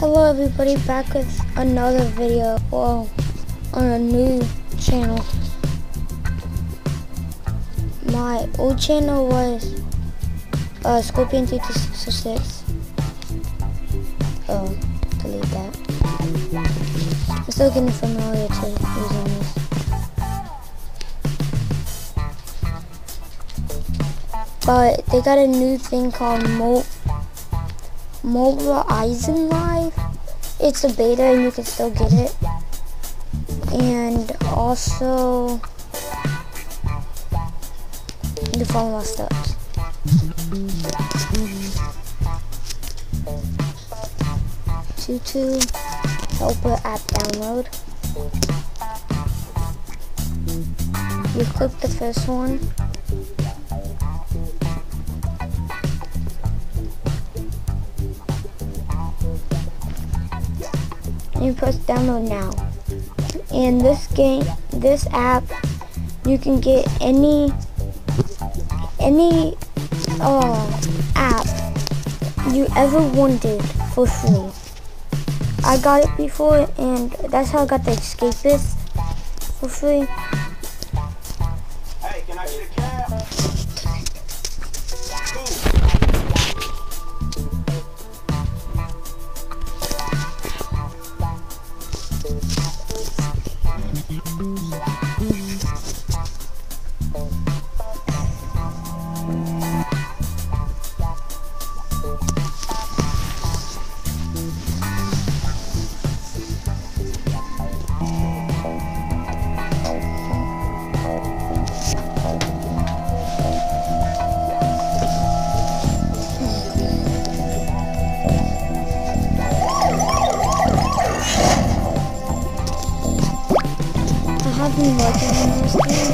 Hello everybody, back with another video, well, on a new channel. My old channel was Scorpion2266. Oh, delete that. I'm still getting familiar to using this. But they got a new thing called Mobile Eisen Live. It's a beta and you can still get it. And also, you can follow my steps. YouTube, Helper app download. You click the first one. And you press download now. And this app, you can get any app you ever wanted for free. I got it before, and that's how I got the Escapist for free. Hey, can I get a cab? I've been working on this game.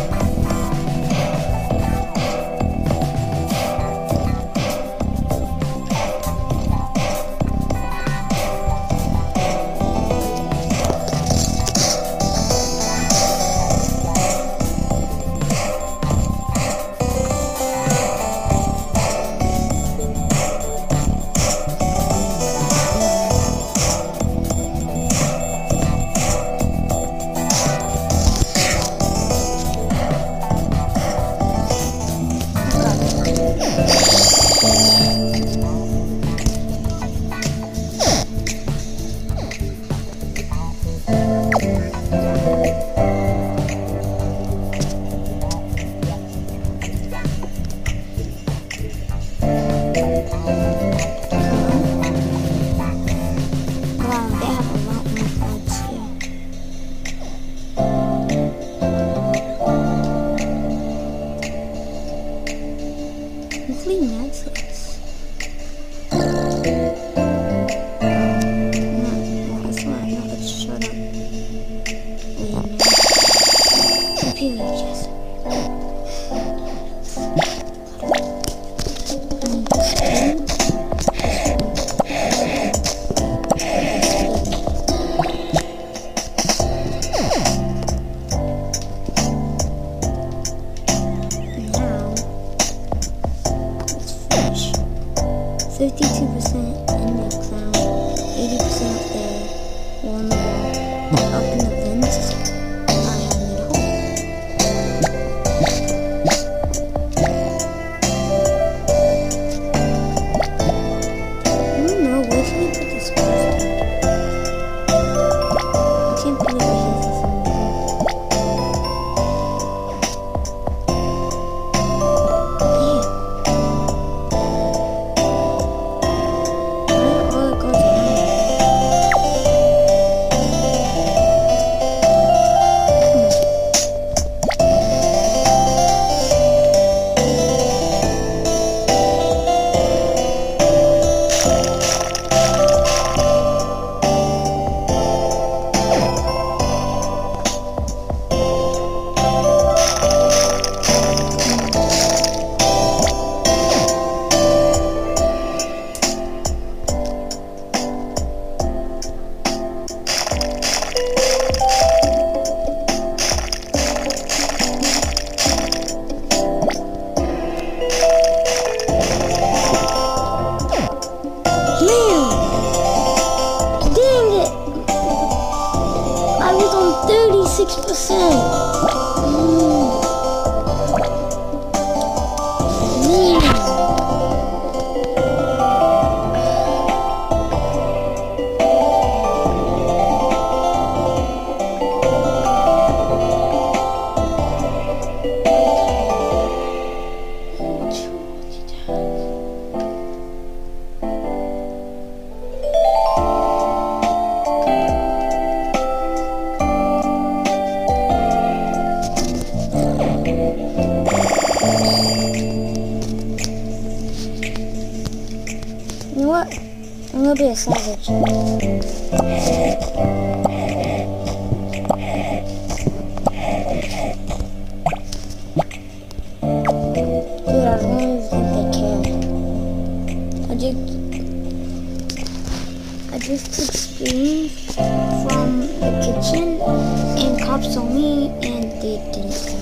Netflix. That's why I'm not gonna shut up. Computer, yes. Now, let's finish. 52% in the cloud, 80% up there, on the wall, up in the vents. I have it all. I don't know, where can we put this poster? I can't put it right here for some reason. 6%. You know what? I'm gonna be a savage. Dude, I don't even think they care. I just took spoons from the kitchen and cops saw me and they didn't care.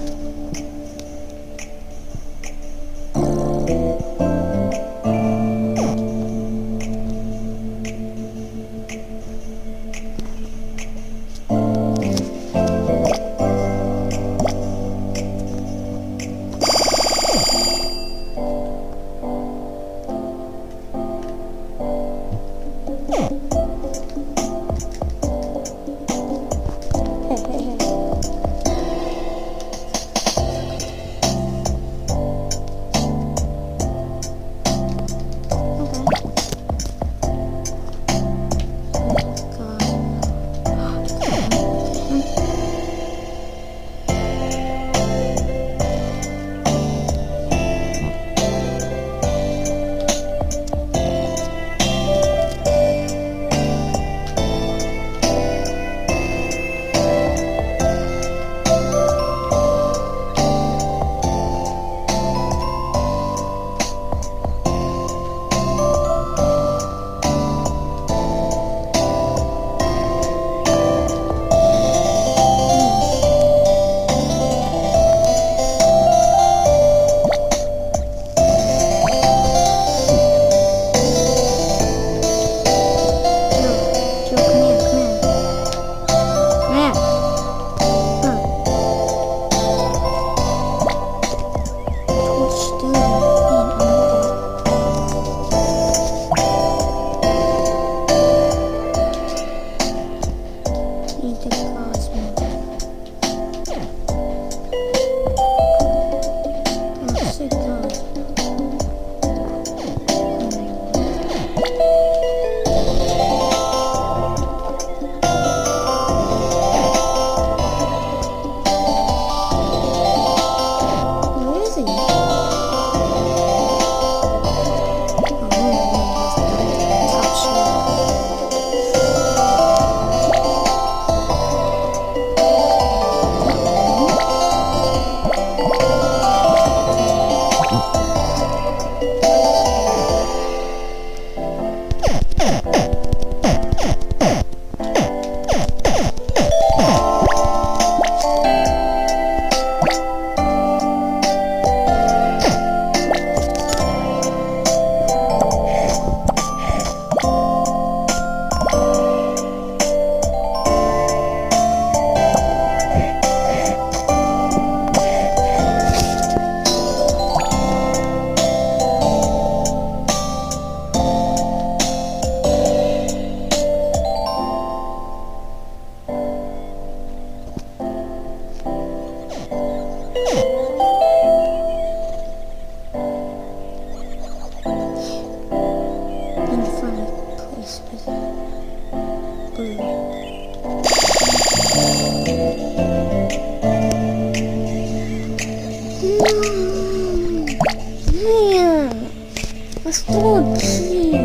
Man, I stole a key.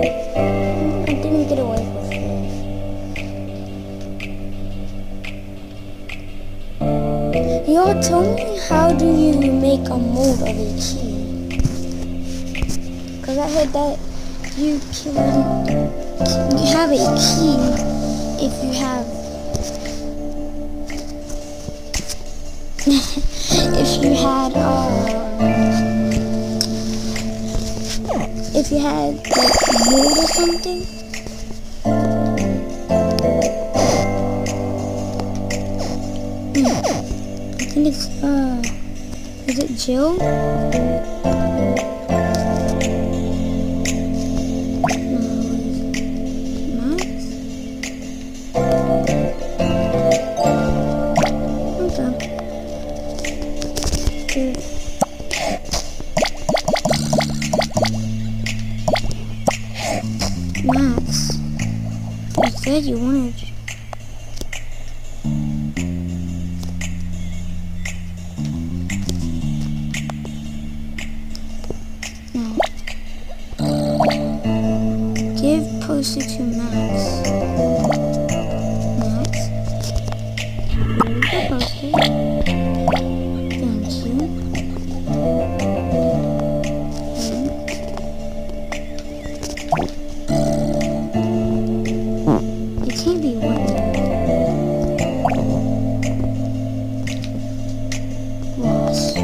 I didn't get away with it. Y'all tell me, how do you make a mold of a key? Because I heard that you have a key if you have if you had like mold or something. Is it Jill? Max, you said you wanted. No. Give poster to Max. Max, here's the poster. Thank you. It can't be one. Lost.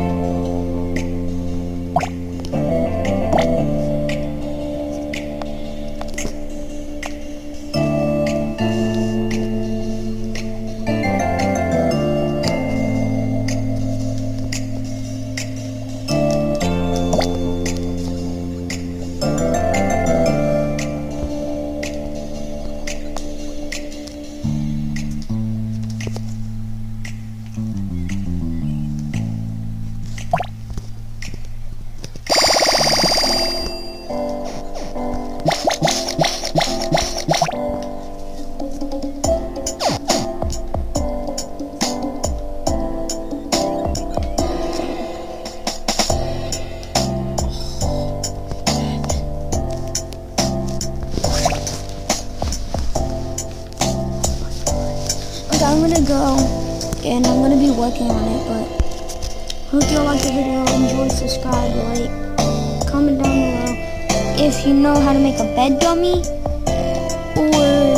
I'm gonna go and I'm gonna be working on it, but hope you all like the video. Enjoy, subscribe, like, comment down below if you know how to make a bed dummy, or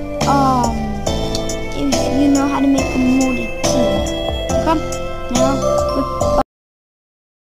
if you know how to make a molded tea. Okay? Now